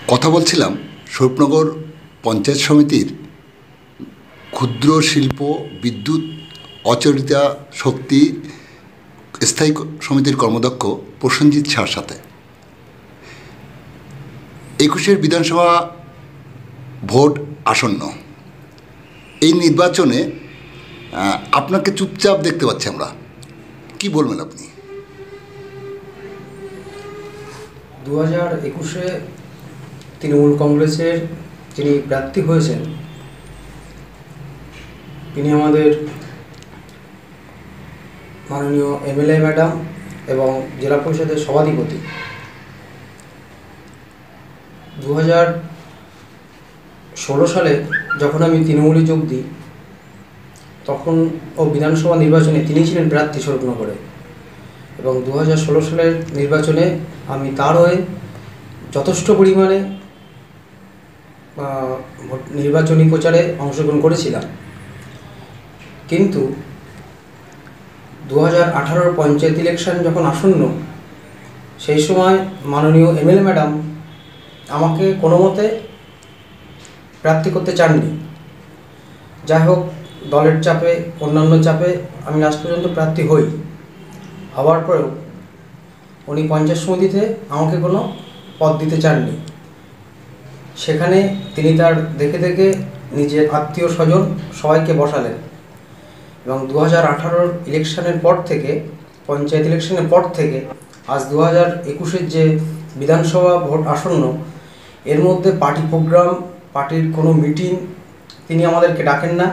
কথা বলছিলাম স্বরূপনগর পঞ্চায়েত সমিতির ক্ষুদ্র শিল্প বিদ্যুৎ অচরিতা শক্তি স্থায়ী সমিতির কর্মদক্ষ প্রসেনজিৎ শাহর সাথে। 21-এর বিধানসভা ভোট আসন্ন। এই নির্বাচনে আপনাকে চুপচাপ দেখতে পাচ্ছি আমরা, কি বলবেন আপনি? 2021-এ তৃণমূল কংগ্রেসের যিনি প্রার্থী হয়েছেন তিনি আমাদের মাননীয় এমএলএ ম্যাডাম এবং জেলা পরিষদের সভাধিপতি। 2016 সালে যখন আমি তৃণমূলে যোগ দিই তখন বিধানসভা নির্বাচনে তিনি ছিলেন প্রার্থী স্বরূপনগরে, এবং 2016 সালের নির্বাচনে আমি তার হয়ে যথেষ্ট পরিমাণে নির্বাচনী প্রচারে অংশগ্রহণ করেছিলাম। কিন্তু 2018 পঞ্চায়েত ইলেকশন যখন আসন্ন, সেই সময় মাননীয় এমএলএ ম্যাডাম আমাকে কোনো মতে প্রার্থী করতে চাননি। যাই হোক, দলের চাপে অন্যান্য চাপে আমি লাস্ট পর্যন্ত প্রার্থী হই। হওয়ার পরেও উনি পঞ্চায়েত সমিতিতে আমাকে কোনো পদ দিতে চাননি। সেখানে তিনি তার দেখে দেখে নিজের আত্মীয় স্বজন সবাইকে বসালেন, এবং 2018 ইলেকশনের পর থেকে, পঞ্চায়েত ইলেকশনের পর থেকে আজ 2021-এর যে বিধানসভা ভোট আসন্ন, এর মধ্যে পার্টি প্রোগ্রাম, পার্টির কোনো মিটিং তিনি আমাদেরকে ডাকেন না।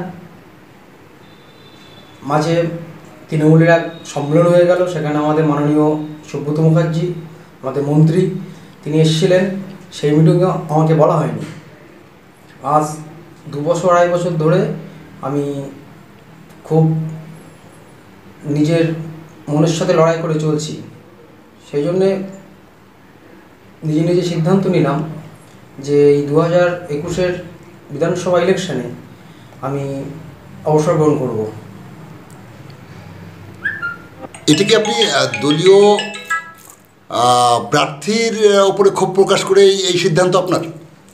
মাঝে তৃণমূলের এক সম্মেলন হয়ে গেল, সেখানে আমাদের মাননীয় সুব্রত মুখার্জি, আমাদের মন্ত্রী, তিনি এসেছিলেন। সেই মিটিংয়ে আমাকে বলা হয়নি। আজ 2 বছর 2.5 বছর ধরে আমি খুব নিজের মনের সাথে লড়াই করে চলছি। সেই জন্যে নিজে সিদ্ধান্ত নিলাম যে এই 2021-এর বিধানসভা ইলেকশনে আমি অবসর গ্রহণ করব। এটা কি আপনি দলীয় প্রার্থীর উপরে ক্ষোভ প্রকাশ করে এই সিদ্ধান্ত আপনার?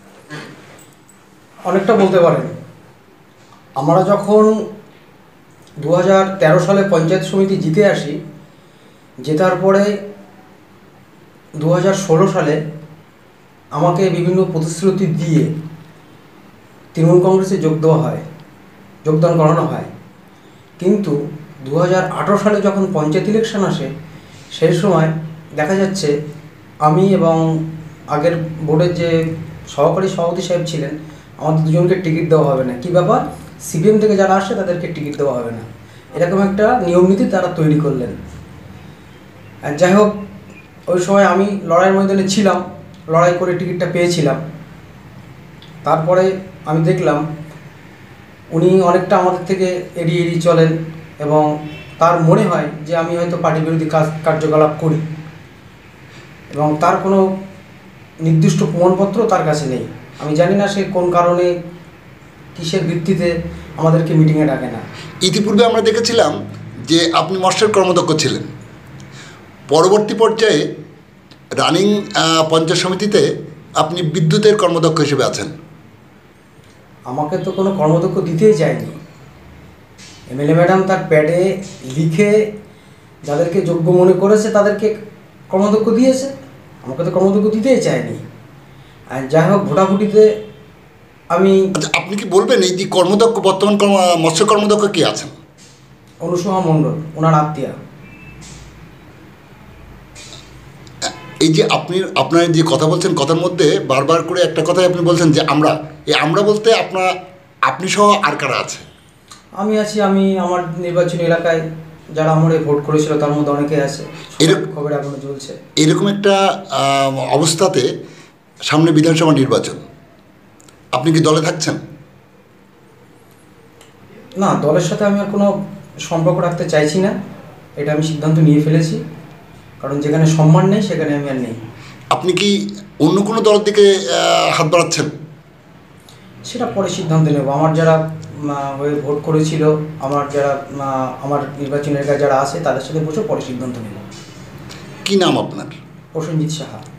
অনেকটা বলতে পারেন। আমরা যখন 2013 সালে পঞ্চায়েত সমিতি জিতে আসি, জেতার পরে 2016 সালে আমাকে বিভিন্ন প্রতিশ্রুতি দিয়ে তৃণমূল কংগ্রেসে যোগদান করানো হয়। কিন্তু 2018 সালে যখন পঞ্চায়েত ইলেকশন আসে, সেই সময় দেখা যাচ্ছে আমি এবং আগের বোর্ডের যে সহকারী সভাপতি সাহেব ছিলেন, আমাদের দুজনকে টিকিট দেওয়া হবে না। কী ব্যাপার? সিপিএম থেকে যারা আসে তাদেরকে টিকিট দেওয়া হবে না, এরকম একটা নিয়ম নীতি তারা তৈরি করলেন। আর যাই হোক, ওই সময় আমি লড়াইয়ের ময়দানে ছিলাম, লড়াই করে টিকিটটা পেয়েছিলাম। তারপরে আমি দেখলাম উনি অনেকটা আমাদের থেকে এড়িয়ে চলেন, এবং তার মনে হয় যে আমি হয়তো পার্টি বিরোধী কার্যকলাপ করি, এবং তার কোনো নির্দিষ্ট প্রমাণপত্র তার কাছে নেই। আমি জানি না সে কোন কারণে, কিসের ভিত্তিতে আমাদেরকে মিটিংয়ে ডাকে না। ইতিপূর্বে আমরা দেখেছিলাম যে আপনি মৎস্যের কর্মদক্ষ ছিলেন। পরবর্তী পর্যায়ে রানিং পঞ্চায়েত সমিতিতে আপনি বিদ্যুতের কর্মদক্ষ হিসেবে আছেন। আমাকে তো কোনো কর্মদক্ষ দিতেই চায়নি। এমএলএ ম্যাডাম তার প্যাডে লিখে যাদেরকে যোগ্য মনে করেছে তাদেরকে কর্মদক্ষ দিয়েছে, আমাকে তো কর্মদক্ষ দিতেই চায়নি। আর যাই হোক, ভোটাভুটিতে আমি... আপনি কি বলবেন এই যে কর্মদক্ষ, বর্তমান মৎস্য কর্মদক্ষ কে আছেন? অনুসভা মণ্ডল, ওনার আত্মীয়া। এই যে আপনার যে কথা বলছেন, কথার মধ্যে বারবার করে একটা কথাই আপনি বলছেন যে আমরা বলতে আপনি সহ আর কারা আছে? আমি আছি, আমি আমার নির্বাচনী এলাকায় যারা আমার ভোট করেছিল তার মধ্যে অনেকে আছে, খবর এখনো চলছে। এরকম একটা অবস্থাতে সামনে বিধানসভা নির্বাচন, আপনি কি দলে থাকছেন? না, দলের সাথে আমি আর কোনো সম্পর্ক রাখতে চাইছি না, এটা আমি সিদ্ধান্ত নিয়ে ফেলেছি। কারণ যেখানে সম্মান নেই সেখানে আমি আর নেই। আপনি কি অন্য কোনো দলের দিকে হাত বাড়াচ্ছেন? সেটা পরে সিদ্ধান্ত নেব। আমার যারা হয়ে ভোট করেছিল, আমার নির্বাচনী এলাকায় যারা আছে তাদের সাথে বসে পরে সিদ্ধান্ত নেব। কি নাম আপনার? প্রসেনজিৎ সাহা।